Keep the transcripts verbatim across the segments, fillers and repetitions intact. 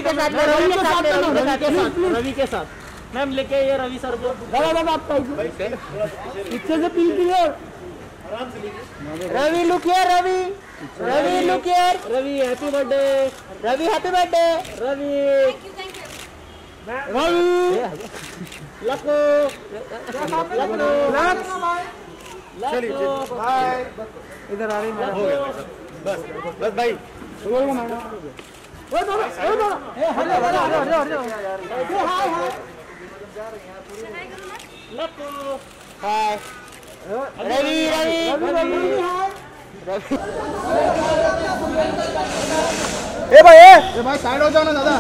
के साथ रवि के साथ रवि के साथ मैम लेके ये रवि सर को दादा दादा आप पीछे से पील clear Ravi look here Ravi Ravi look here Ravi happy birthday Ravi happy birthday Ravi Ravi लको लको चलिए बाय इधर आ रही मैडम हो गया बस बस भाई हो गया मैडम ओए बाबा ओए बाबा ए हटो हटो हटो हटो हटो हाय हाय जा रहे हैं यार पूरी लको हाय रवि रवि रवि हाय ए भाई ए भाई साइड हो जाओ ना दादा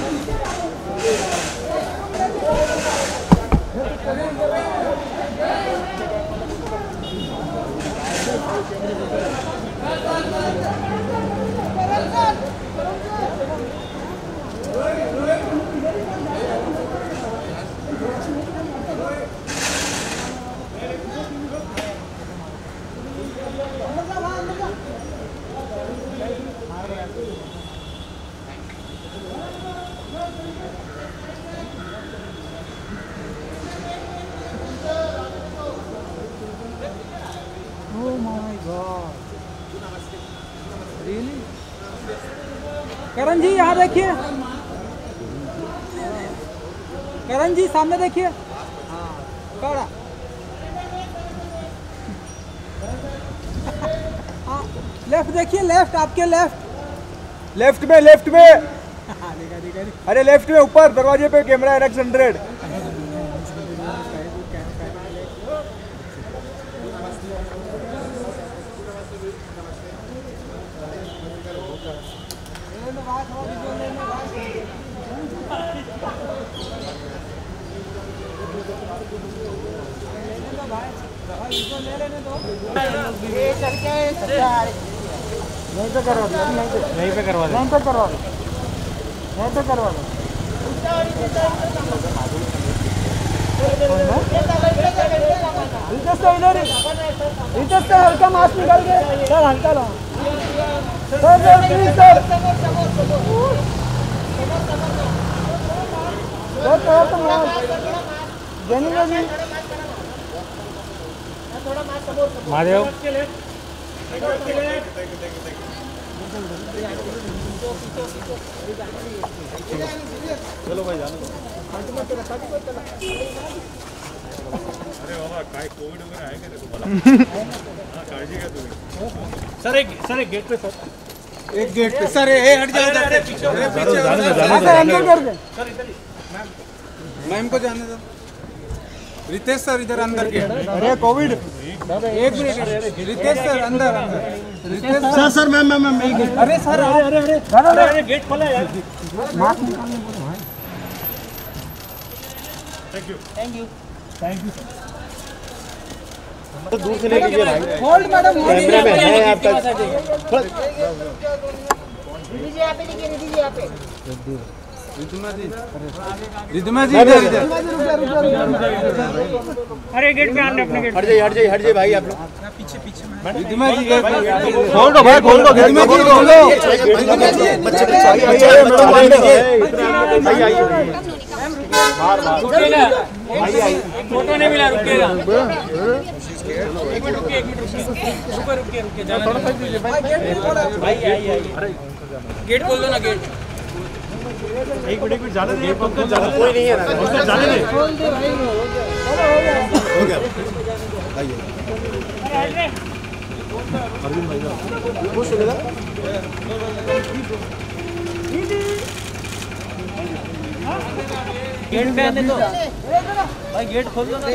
Oh my God! Really? करण जी यहाँ देखिए, करण जी सामने देखिए, हाँ कड़ा, लेफ्ट देखिए, लेफ्ट आपके लेफ्ट, लेफ्ट में लेफ्ट में अरे लेफ्ट में ऊपर दरवाजे पे कैमरा है एक्स हंड्रेड यहीं पे करवा दो, यहीं पे करवा दो, यहीं पे करवा दो, यहीं पे करवा दो। रितेश से इधर, रितेश से हल्का मास्क निकाल के, सर हल्का लो, sir sir please sir, sir थोड़ा तो मास्क, जनीगा जी, महादेव चलो भाई जानो अरे बाबा काय कोविड वगैरह आहे का रे तुम्हाला हां काळजी घ्या तुम्ही सर एक सर एक गेट पे सर एक गेट पे सर ए हट जाओ अरे पीछे अरे पीछे अंदर कर दे सर इधर मैम मैम को जाने दो रितेश सर इधर अंदर के अरे कोविड एक मिनट रितेश सर अंदर Ritesh sir sir ma'am ma'am ma'am अरे सर अरे अरे अरे अरे अरे गेट खोला यार मास्क निकालने बोलो भाई thank you thank you thank you तो दूर से ले लीजिए भाई होल्ड मैडम कैमरा में है आपका दीजिए यहाँ पे देखिए दीजिए यहाँ पे रिद्धमा जी रिद्धमा जी इधर इधर अरे गेट पे आने अपने गेट हट जाइए हट जाइए हट जाइए भाई आप लोग पीछे पीछे रिद्धमा जी खोल दो भाई खोल दो रिद्धमा जी खोल दो बच्चे बच्चे आइए आइए आइए रुकिएगा फोटो नहीं मिला रुकिएगा एक मिनट रुकिए एक मिनट रुकिए रुकिए रुकिए रुकिए जाना भाई आइए आइए गेट खोल दो ना गेट एक मिनट एक मिनट जाने दे पंकज जाने कोई नहीं है ना पंकज जाने दे खोल दे भाई हो हो गया गया आइए अरे अरविंद भाई खुश हो गया गेट पे आने दो भाई गेट खोल दो ना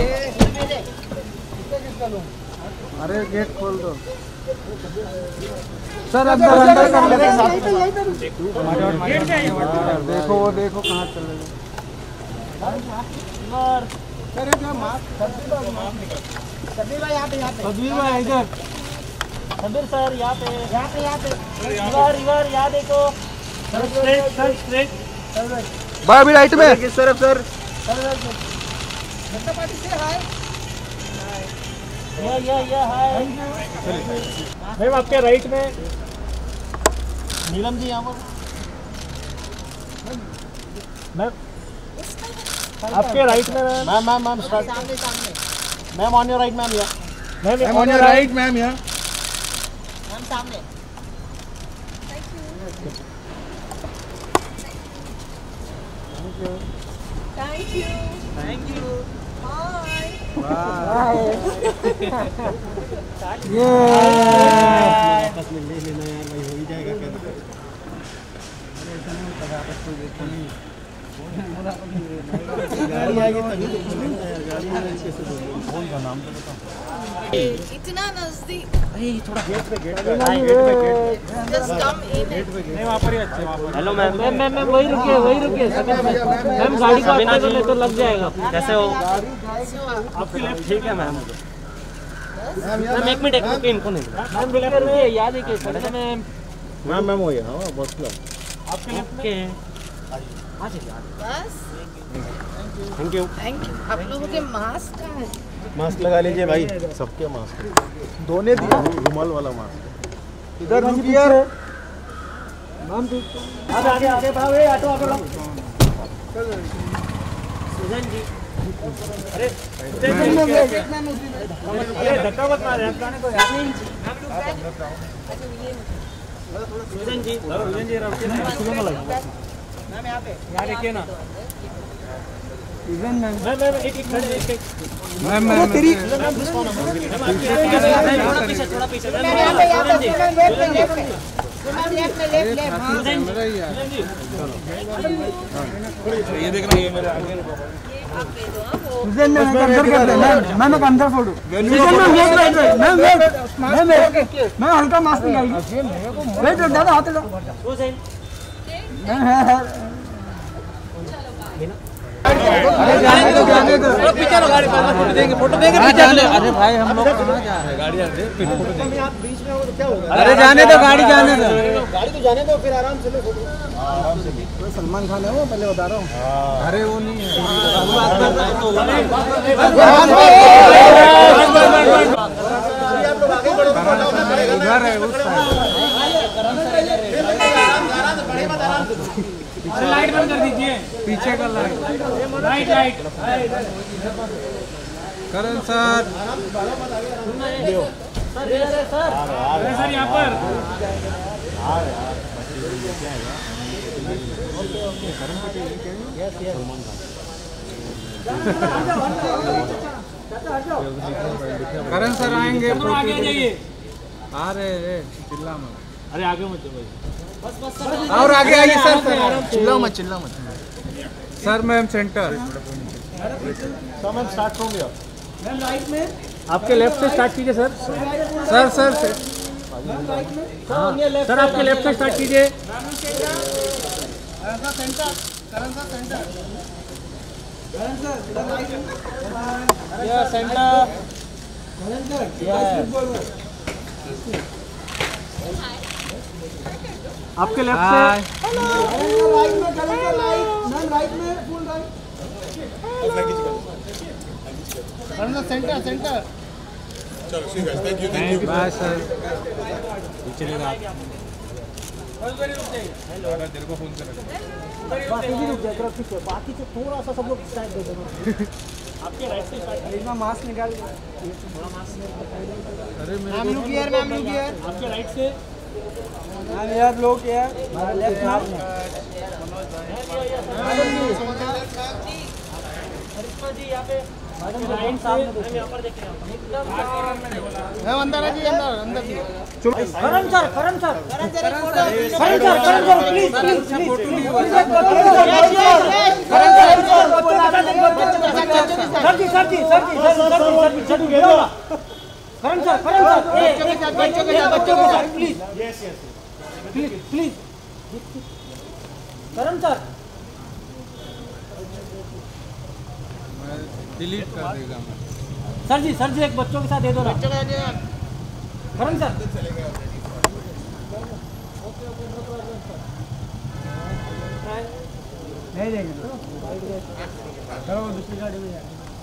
अरे गेट खोल दो सर अंदर अंदर कर लेते हैं देखो वो देखो कहाँ चल रहे सभी भाई यहाँ पे यहाँ पे सभी भाई इधर सबीर सर यहाँ पे यहाँ पे यहाँ पे इधर इधर यहाँ देखो सर स्ट्रेट सर स्ट्रेट भाई अभी राइट में किस तरफ सर जनता पार्टी से हाय या या या हाय मैम आपके राइट में नीलम जी यहाँ पर मैम आपके राइट में मैम मैम मैम स्टार्ट सामने सामने ma'am on your right ma'am या ma'am on your right ma'am या मैम सामने thank you thank you bye ये आपस में ले लेना यार भाई हो ही जाएगा क्या दिक्कत गाड़ी आएगी तभी तो बोलेंगे यार गाड़ी में कैसे बोलेंगे फोन का नाम तो बताओ इतना नजदीक थोड़ा गेट पे गेट पे गेट पे गेट जस्ट कम इन नहीं वहां पर ही अच्छे वहां पर hello ma'am ma'am ma'am ma'am वही रुकिए वही रुकिए मैम गाड़ी को आगे करने तो लग जाएगा कैसे हो आपकी लेफ्ट ठीक है मैम मैम एक मिनट एक मिनट इनको नहीं मैम बिल्कुल रुकिए याद है कि सर मैम मैम मैम हो गया हां बस लो आपके लेफ्ट के आ जाइए बस थैंक यू थैंक यू आप लोगों के मास्क कहाँ है मास्क लगा लीजिए भाई सबके मास्क दोने दिया रुमाल वाला मास्क इधर रुकिए मैम आगे आगे आगे भाग ए ऑटो आगे लो सुजन जी अरे अरे धक्का मत मारे हम जाने को यार सुजन जी सुजन जी रखिए ना सुनो ना लगा मैम यहां पे यार देखिए ना मैम मैम मैम एक एक एक एक मैम मैम तेरी थोड़ा पीछे थोड़ा पीछे मैम यहां पे यहां पे लेफ्ट में लेफ्ट में मैम लेफ्ट में लेफ्ट लेफ्ट मेरा ही यार ये देख रहा है ये मेरे आगे आप दे दो हाँ, वो सुजन मैम अंदर कर दे मैम मैम एक अंदर फोटो सुजन ma'am wait wait wait ma'am wait ma'am मैं हल्का मास्क निकालिए वेट वेट दादा हाथ लो सुजन पीछे लो गाड़ी पर फोटो देंगे फोटो देंगे पीछे ले अरे भाई हम लोग कहां जा रहे हैं गाड़ी आने दे फिर फोटो देंगे आप बीच में हो तो क्या होगा अरे जाने दो गाड़ी जाने दो गाड़ी तो जाने दो फिर आराम से लो फोटो आराम से कोई सलमान खान है वो पहले बता रहा हूं अरे वो नहीं है इधर है उस साइड लाइट बंद कर दीजिए पीछे का light light light Karan sir sir sir यहाँ पर करण सर आएंगे आगे आ जाइए आ रहे हैं चिल्ला मत अरे आगे मत जाओ बस बस और आगे आइए सर चिल्लाओ मत चिल्लाओ मत सर मैम सेंटर तो ma'am start from here ma'am right में आपके लेफ्ट से स्टार्ट कीजिए sir sir sir sir sir आपके लेफ्ट से स्टार्ट कीजिए सेंटर आपके लेफ्ट से राइट में चलेंगे राइट मैम राइट में फुल राइट सेंटर सेंटर चलो ठीक है thank you thank you bye sir चलेगा आप तेरे को फोन कर बाकी भी रुक जाए पीछे बाकी से थोड़ा सा सब लोग साइड दे देना आपके राइट से स्टार्ट इतना मास्क निकाल थोड़ा मास्क अरे ma'am look here ma'am look here आपके राइट से मैम यार लोग यार लेफ्ट मैम करिश्मा जी यहाँ पे मैडम राइट सामने देखिए यहाँ पर देख रहे हैं एकदम अंदर है जी अंदर अंदर जी Karan sir Karan sir Karan sir photo Karan sir Karan sir please please sir जी सर जी सर जी सर जी सर जी करण सर करण सर बच्चों के साथ बच्चों के साथ please yes yes please please Karan sir delete कर देगा सर जी सर जी एक बच्चों के साथ दे दो ना बच्चों के साथ करण सर नहीं देंगे चलो दूसरी गाड़ी में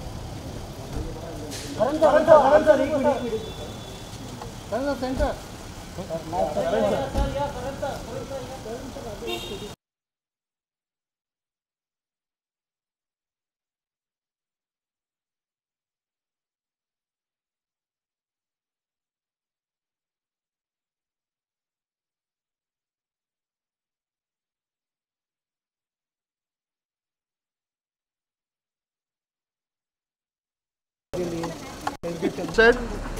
करण सर करण सर एक minute Karan sir centre sir या करण सर साइड।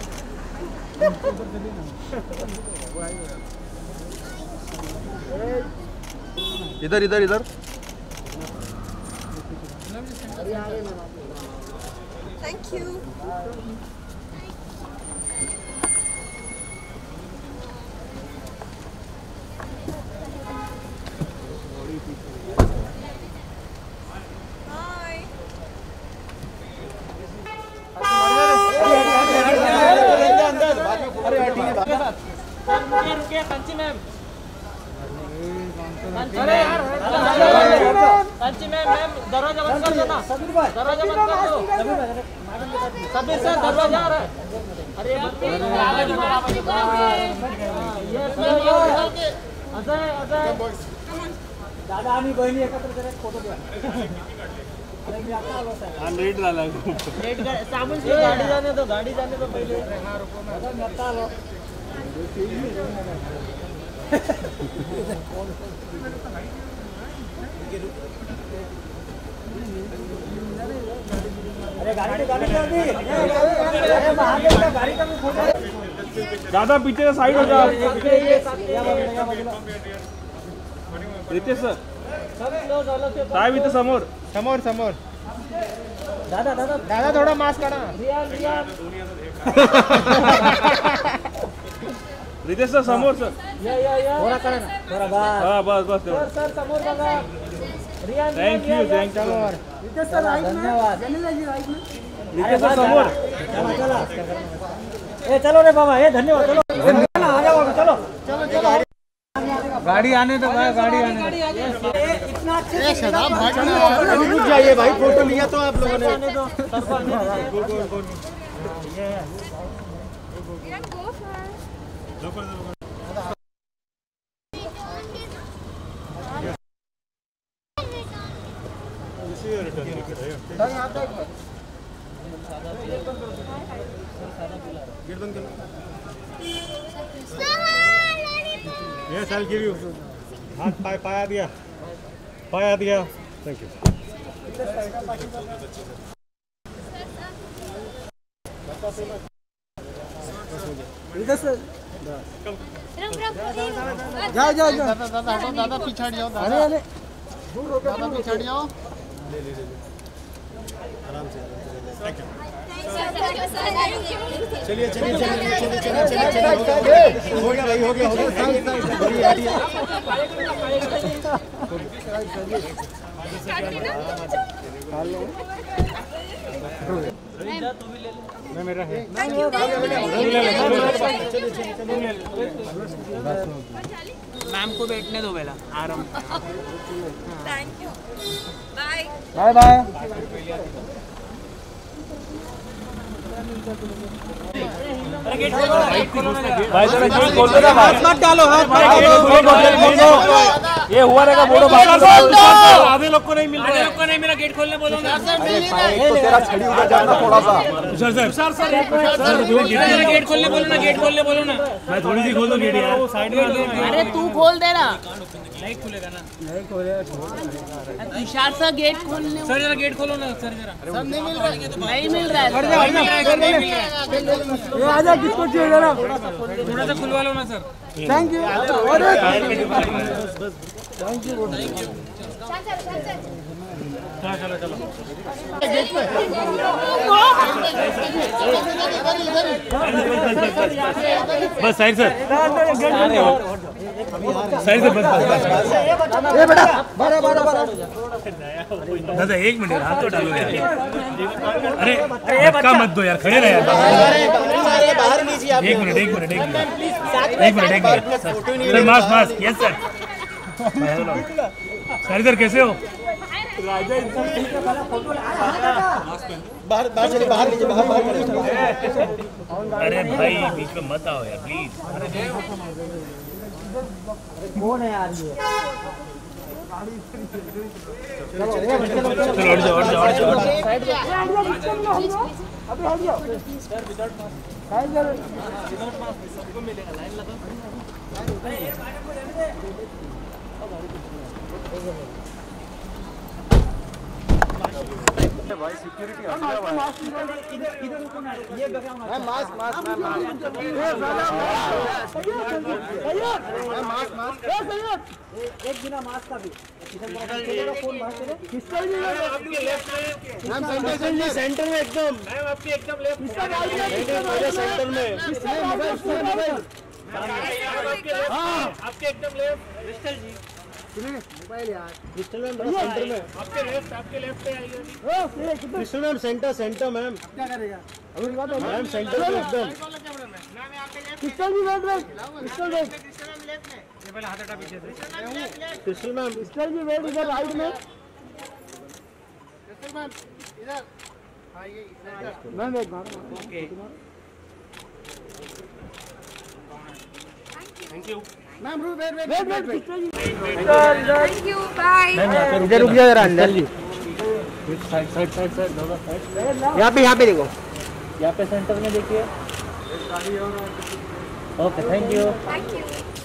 इधर इधर इधर। Thank you. कंची मैम, अरे यार कंची मैम, मैम दरवाजा बंद कर दो ना, दरवाजा बंद कर दो। सबीर सर दरवाजा आ रहा है। अरे अजय अजय दादा आम्ही बहिणी एकत्र करत फोटो घ्या। लेट झाला लेट साबुन से गाड़ी जाने दो, गाड़ी जाने दो पहले। अरे गाड़ी गाड़ी दादा पीछे साइड हो जाओ। रितेश सर साहेब इथं समोर समोर समोर। दादा दादा दादा थोडा मास्क काढा। रियान रियान रितेश सर समोर सर। या या या थोड़ा करा ना, थोड़ा बस। हां बस बस सर सर समोर बघा। Riyan thank you thank you. Ritesh sir धन्यवाद। रितेश सर समोर। चलो चलो ए चलो रे बाबा, ए धन्यवाद। चलो आ जाओ, चलो चलो चलो। गाड़ी आने दो भाई, गाड़ी आने दो। इतना अच्छे से रुक जाइए भाई, फोटो लिया तो आप लोगों ने। आने दो सबको आने दो। Yes, I'll give you. हाथ पाय पाया दिया, पाया दिया। Thank you. जाओ जाओ जाओ। दादा दादा दादा पिछाड़ जाओ। अरे अरे दादा पिछाड़ जाओ। आराम से। चलिए चलिए चलिए चलिए चलिए चलिए चलिए हो गया भाई, हो गया हो गया। मैं मेरा है। मैम को बैठने दो पहला आराम। Thank you. Bye bye bye. भाई जरा गेट खोल दो ना भाई। मत डालो, हाथ मत डालो। ये हुआ रहेगा बोलो बात। आधे लोग को नहीं मिल रहा है। आधे लोग को नहीं मिला, गेट खोलने बोलो ना। तो तेरा छड़ी उधर जाना थोड़ा सा। Sir sir sir sir gate खोलने बोलो ना, गेट खोलने बोलो ना। मैं थोड़ी सी खोल दो गेट यार, साइड में। अरे तू खोल दे ना, नहीं खुलेगा ना। नहीं खोले। तुषार सा गेट खोलने। सर जरा गेट खोलो ना सर जरा। सब नहीं मिल रहा है, नहीं मिल रहा है। ये आजा, किसको चाहिए जरा। थोड़ा सा खुलवा लो ना सर। Thank you. अरे थैंक यू। चलो चलो चलो। बस साइड सर, साइड से बस बस। ए बेटा बड़ा बड़ा बड़ा। दादा एक मिनट हाथ तो डालो यार। अरे धक्का मत दो यार, खड़े रहे यार। बाहर लीजिए आप। एक मिनट एक मिनट एक मिनट एक मिनट एक minute sir, mask mask. Yes sir. Sir इधर कैसे हो? बाहर बाहर चलिए, बाहर लीजिए, बाहर बाहर। अरे भाई बीच में मत आओ यार प्लीज। कौन है यार ये? चलो हट जाओ हट जाओ हट जाओ। अभी हट जाओ। साइड करो। सबको मिलेगा, लाइन लगा। भाई सिक्योरिटी इधर इधर ये ma'am mask mask ma'am mask mask एक बिना मास्क का भी फोन बाहर करे पिस्टल भी आपके लेफ्ट में मैम सेंटर में सेंटर में एकदम मैम आपके एकदम लेफ्ट सेंटर में मोबाइल आपके एकदम लेफ्ट पिस्टल जी मोबाइल यार पिस्टल मैम सेंटर में आपके लेफ्ट आपके लेफ्ट पे आइए pistol ma'am centre centre ma'am क्या करेगा अभी बात है मैम सेंटर में एकदम पिस्टल भी wait wait pistol wait pistol ma'am left में ये पहले हाथ हटा पीछे से पिस्टल मैम पिस्टल भी वेट इधर राइट में पिस्टल मैम इधर आइए इधर मैम एक बार ओके थैंक यू मैम रू wait wait wait wait thank you bye इधर रुक जा जरा अंदर जी साइड साइड साइड साइड यहाँ पे यहाँ पे देखो यहाँ पे सेंटर में देखिए okay thank you thank you